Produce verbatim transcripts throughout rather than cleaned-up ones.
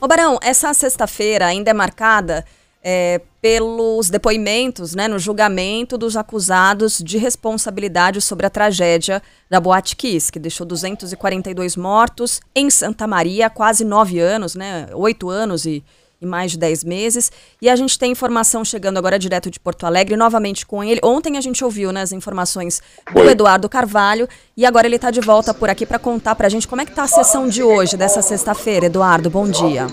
Ô Barão, essa sexta-feira ainda é marcada é, pelos depoimentos, né, no julgamento dos acusados de responsabilidade sobre a tragédia da Boate Kiss, que deixou duzentos e quarenta e dois mortos em Santa Maria há quase nove anos, né, oito anos e, e mais de dez meses. E a gente tem informação chegando agora direto de Porto Alegre, novamente com ele. Ontem a gente ouviu, né, as informações do Eduardo Carvalho e agora ele está de volta por aqui para contar para a gente como é que está a sessão de hoje, dessa sexta-feira. Eduardo, bom dia.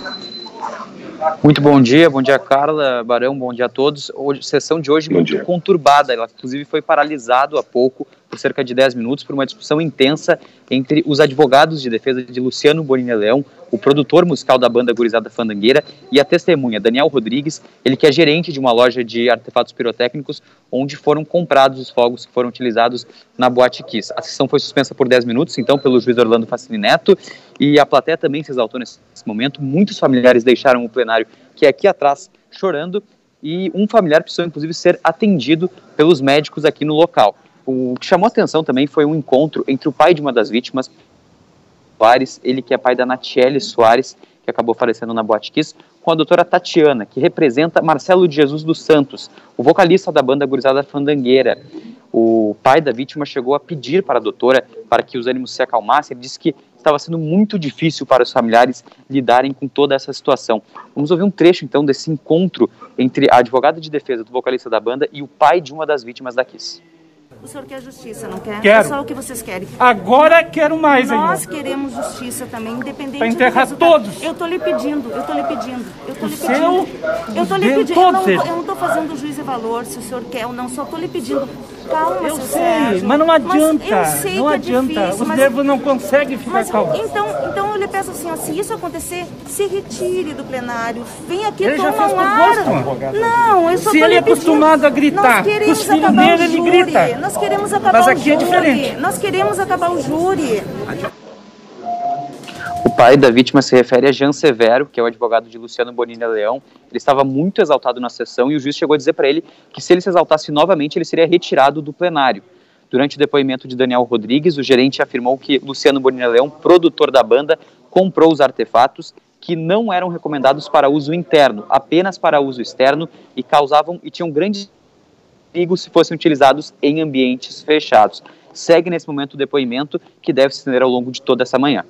Muito bom dia, bom dia Carla, Barão, bom dia a todos. Hoje, sessão de hoje bom muito dia. Conturbada, ela inclusive foi paralisada há pouco, por cerca de dez minutos, por uma discussão intensa entre os advogados de defesa de Luciano Bonini Leão, o produtor musical da banda Gurizada Fandangueira, e a testemunha, Daniel Rodrigues, ele que é gerente de uma loja de artefatos pirotécnicos, onde foram comprados os fogos que foram utilizados na Boate Kiss. A sessão foi suspensa por dez minutos, então, pelo juiz Orlando Facini Neto, e a plateia também se exaltou nesse momento. Muitos familiares deixaram o plenário, que é aqui atrás, chorando, e um familiar precisou, inclusive, ser atendido pelos médicos aqui no local. O que chamou a atenção também foi um encontro entre o pai de uma das vítimas, Soares, ele que é pai da Natiele Soares, que acabou falecendo na Boate Kiss, com a doutora Tatiana, que representa Marcelo de Jesus dos Santos, o vocalista da banda Gurizada Fandangueira. O pai da vítima chegou a pedir para a doutora para que os ânimos se acalmassem. Ele disse que estava sendo muito difícil para os familiares lidarem com toda essa situação. Vamos ouvir um trecho, então, desse encontro entre a advogada de defesa do vocalista da banda e o pai de uma das vítimas da Kiss. O senhor quer justiça, não quer? Quero. É só o que vocês querem. Agora quero mais ainda. Nós queremos justiça também, independente Para enterrar do todos. Eu tô lhe pedindo, eu tô lhe pedindo, eu tô O lhe seu, pedindo. Eu tô lhe os pedindo, eu todos não, eles. eu não tô fazendo juízo e valor se o senhor quer ou não, só tô lhe pedindo. Calma, Eu seu sei, Sérgio. mas não adianta. Mas eu sei não que é adianta. difícil, Os mas... nervos não conseguem ficar Mas, calmos. então, então eu lhe peço assim, ó, se isso acontecer, se retire do plenário, vem aqui Ele já tomar fez um por ar. gosto, Não, eu só Se tô ele lhe é pedindo. acostumado a gritar, Nós queremos os filhos acabar dele, o ele júri. grita. Nós queremos acabar Mas o aqui é júri. diferente. Nós queremos acabar o júri. O pai da vítima se refere a Jean Severo, que é o advogado de Luciano Bonini Leão. Ele estava muito exaltado na sessão e o juiz chegou a dizer para ele que se ele se exaltasse novamente, ele seria retirado do plenário. Durante o depoimento de Daniel Rodrigues, o gerente afirmou que Luciano Bonini Leão, produtor da banda, comprou os artefatos que não eram recomendados para uso interno, apenas para uso externo, e causavam e tinham grandes perigos se fossem utilizados em ambientes fechados. Segue nesse momento o depoimento, que deve se estender ao longo de toda essa manhã.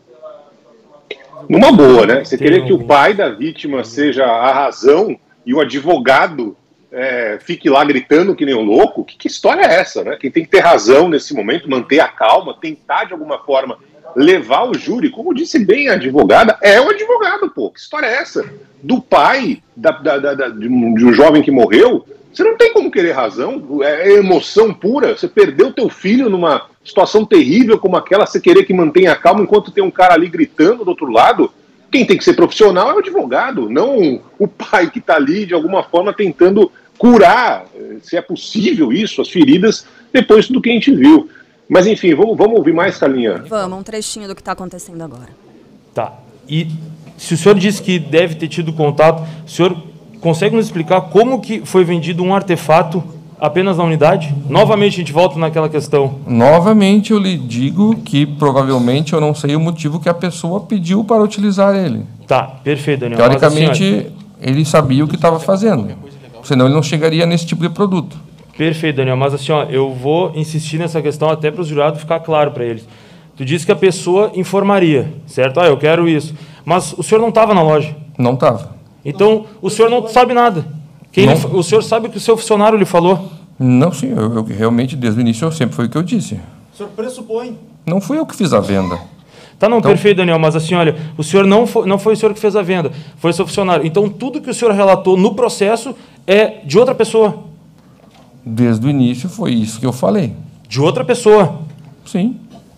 Numa boa, né? Você querer que o pai da vítima seja a razão e o advogado é, fique lá gritando que nem um louco, que, que história é essa, né? Quem tem que ter razão nesse momento, manter a calma, tentar de alguma forma levar o júri, como disse bem a advogada, é o advogado, pô. Que história é essa? Do pai da, da, da, da, de, um, de um jovem que morreu, você não tem como querer razão, é emoção pura. Você perdeu teu filho numa situação terrível como aquela, você querer que mantenha a calma enquanto tem um cara ali gritando do outro lado. Quem tem que ser profissional é o advogado, não o pai que está ali de alguma forma tentando curar, se é possível isso, as feridas, depois do que a gente viu. Mas enfim, vamos, vamos ouvir mais, Carlinha? Vamos, um trechinho do que está acontecendo agora. Tá, e se o senhor disse que deve ter tido contato, o senhor consegue nos explicar como que foi vendido um artefato apenas na unidade? Novamente a gente volta naquela questão. Novamente eu lhe digo que provavelmente eu não sei o motivo que a pessoa pediu para utilizar ele. Tá, perfeito, Daniel. Teoricamente, Mas, assim, ele sabia o que estava fazendo, senão ele não chegaria nesse tipo de produto. Perfeito, Daniel, mas assim, ó, eu vou insistir nessa questão até para os jurados ficar claro para eles. Tu disse que a pessoa informaria, certo? Ah, eu quero isso. Mas o senhor não estava na loja? Não estava. Então, o senhor não sabe nada. Quem Não. Lhe, o senhor sabe o que o seu funcionário lhe falou? Não, sim, eu, eu realmente, desde o início, eu sempre foi o que eu disse. O senhor pressupõe? Não fui eu que fiz a venda. Tá, não, Então- perfeito, Daniel, mas assim, olha, o senhor não foi, não foi o senhor que fez a venda, foi o seu funcionário. Então, tudo que o senhor relatou no processo é de outra pessoa. Desde o início foi isso que eu falei. De outra pessoa. Sim.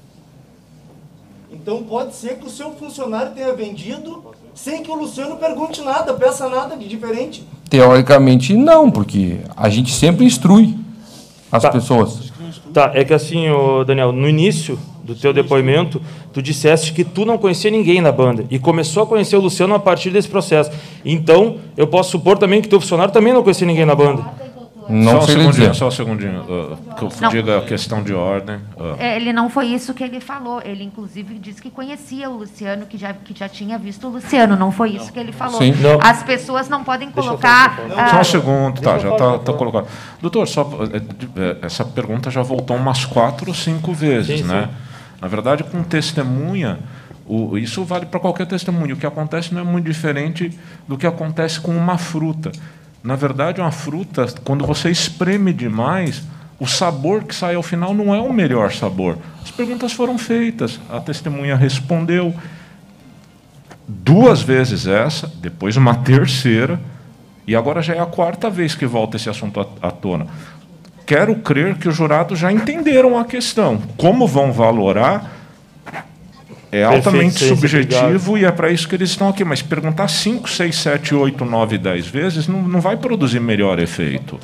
Então pode ser que o seu funcionário tenha vendido sem que o Luciano pergunte nada, peça nada de diferente. Teoricamente, não, porque a gente sempre instrui as Tá. pessoas. Tá, é que assim, ô, Daniel, no início do teu depoimento, tu disseste que tu não conhecia ninguém na banda e começou a conhecer o Luciano a partir desse processo. Então, eu posso supor também que teu funcionário também não conhecia ninguém na banda. Não só um sei segundinho, dizer. só um segundinho, uh, que eu Não. diga a questão de ordem. Uh. É, ele não foi isso que ele falou. Ele, inclusive, disse que conhecia o Luciano, que já, que já tinha visto o Luciano. Não foi isso que ele falou. Sim. Não. As pessoas não podem colocar... ah, Só um segundo, tá, já está tá colocado. Doutor, só, é, essa pergunta já voltou umas quatro ou cinco vezes, Sim, né? sim. Na verdade, com testemunha, o, isso vale para qualquer testemunho. O que acontece não é muito diferente do que acontece com uma fruta. Na verdade, uma fruta, quando você espreme demais, o sabor que sai ao final não é o melhor sabor. As perguntas foram feitas, a testemunha respondeu duas vezes essa, depois uma terceira, e agora já é a quarta vez que volta esse assunto à, à tona. Quero crer que os jurados já entenderam a questão. Como vão valorar é altamente Perfeito, subjetivo e é para isso que eles estão aqui. Mas perguntar cinco, seis, sete, oito, nove, dez vezes não, não vai produzir melhor efeito.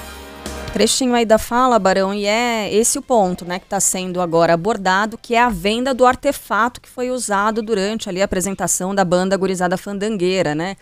Trechinho aí da fala, Barão, e é esse o ponto, né, que está sendo agora abordado, que é a venda do artefato que foi usado durante ali a apresentação da banda Gurizada Fandangueira, né?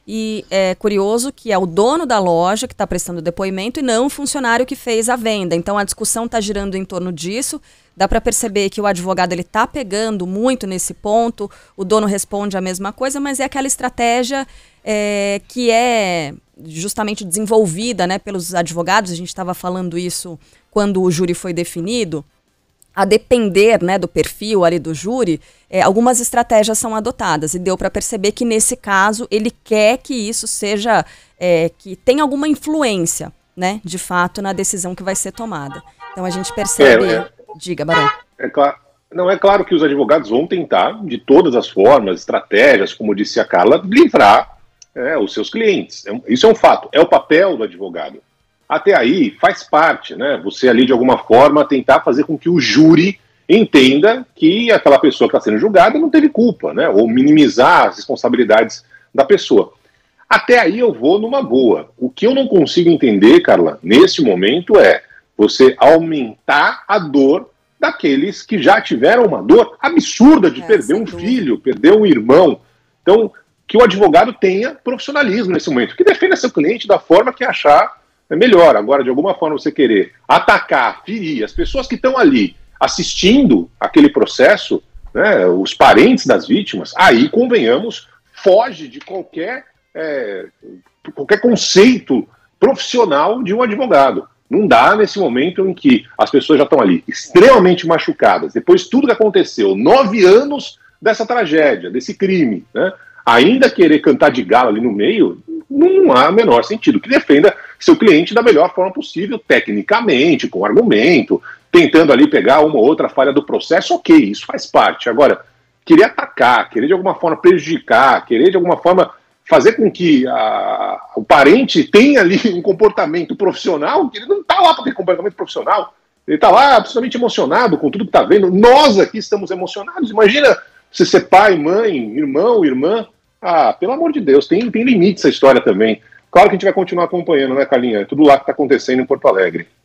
E é curioso que é o dono da loja que está prestando depoimento e não o funcionário que fez a venda. Então a discussão está girando em torno disso. Dá para perceber que o advogado ele está pegando muito nesse ponto. O dono responde a mesma coisa, mas é aquela estratégia é, que é justamente desenvolvida, né, pelos advogados. A gente estava falando isso quando o júri foi definido. A depender, né, do perfil ali do júri, é, algumas estratégias são adotadas. E deu para perceber que, nesse caso, ele quer que isso seja, é, que tenha alguma influência, né, de fato, na decisão que vai ser tomada. Então, a gente percebe... É, é, Diga, Barão. É claro, não, é claro que os advogados vão tentar, de todas as formas, estratégias, como disse a Carla, livrar é, os seus clientes. É, isso é um fato, é o papel do advogado. Até aí faz parte, né? Você ali de alguma forma tentar fazer com que o júri entenda que aquela pessoa que está sendo julgada não teve culpa, né? Ou minimizar as responsabilidades da pessoa. Até aí eu vou numa boa. O que eu não consigo entender, Carla, nesse momento é você aumentar a dor daqueles que já tiveram uma dor absurda de é, perder um dúvida. filho, perder um irmão. Então, que o advogado tenha profissionalismo nesse momento, que defenda seu cliente da forma que achar é melhor. Agora, de alguma forma, você querer atacar, ferir as pessoas que estão ali assistindo aquele processo, né, os parentes das vítimas, aí, convenhamos, foge de qualquer, é, qualquer conceito profissional de um advogado. Não dá nesse momento em que as pessoas já estão ali extremamente machucadas, depois de tudo que aconteceu, nove anos dessa tragédia, desse crime, né, ainda querer cantar de gala ali no meio, não há o menor sentido. Que defenda seu cliente da melhor forma possível, tecnicamente, com argumento, tentando ali pegar uma ou outra falha do processo, ok, isso faz parte. Agora, querer atacar, querer de alguma forma prejudicar, querer de alguma forma fazer com que a, o parente tenha ali um comportamento profissional, que ele não está lá para ter comportamento profissional, ele está lá absolutamente emocionado com tudo que está vendo. Nós aqui estamos emocionados. Imagina você ser pai, mãe, irmão, irmã. Ah, pelo amor de Deus, tem, tem limite essa história também. Claro que a gente vai continuar acompanhando, né, Carlinha? É tudo lá que está acontecendo em Porto Alegre.